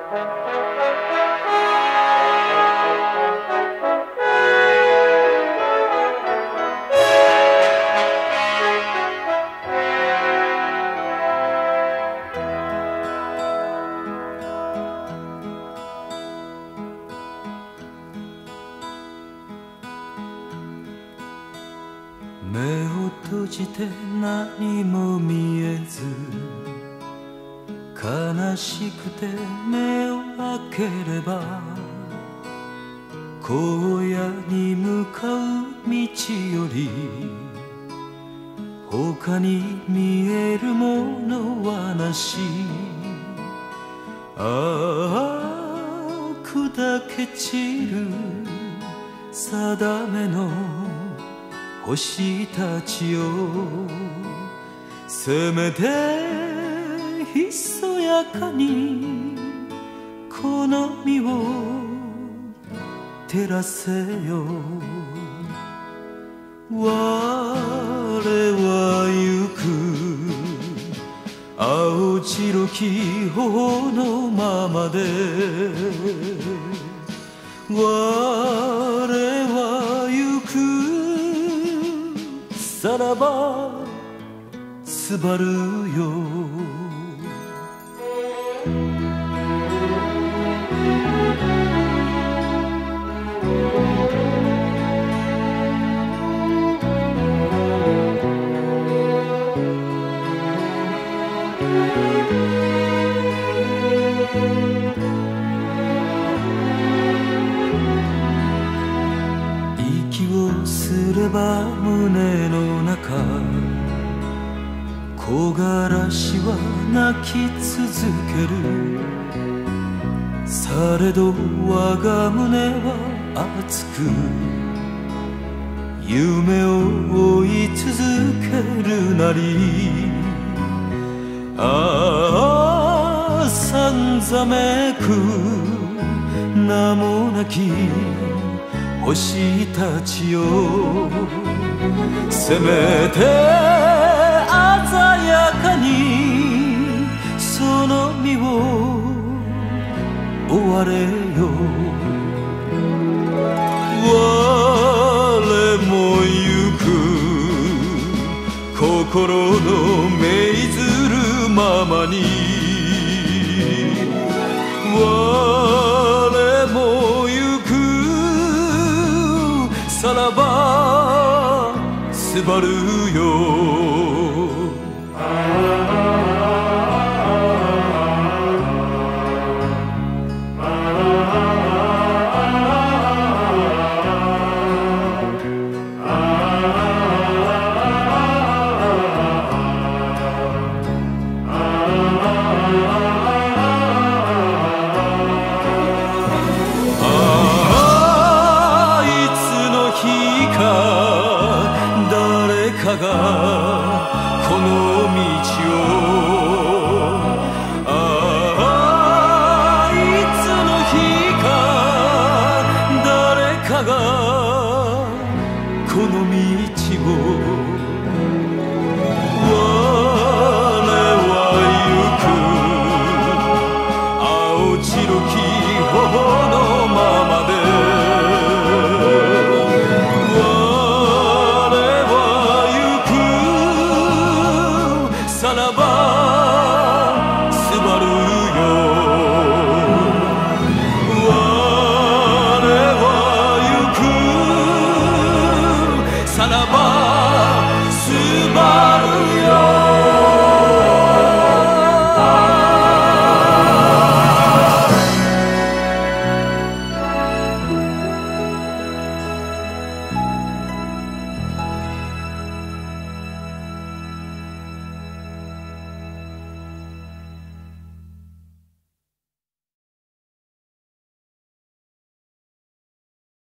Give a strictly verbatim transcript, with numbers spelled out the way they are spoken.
目を閉じて何も見えず、悲しくて目を開ければ荒野に向かう道より他に見えるものはなし。ああ砕け散る定めの星たちよ、せめてひそやかにこの身を照らせよ。我は行く青白き頬のままで、我は行くさらばすばるよ。息をすれば胸の中、木枯らしは泣き続ける。されど我が胸は熱く夢を追い続けるなり。ああさんざめく名もなき星たちよ、せめて鮮やかにその身を追われよ。我も行く心の命ずるままに、我も行くさらばすばるよ。誰かがこの道を、ああいつの日か誰かがこの道を、我は行く青白き頬のままで、さらばすばるよ。我は行くさらばすばるよ。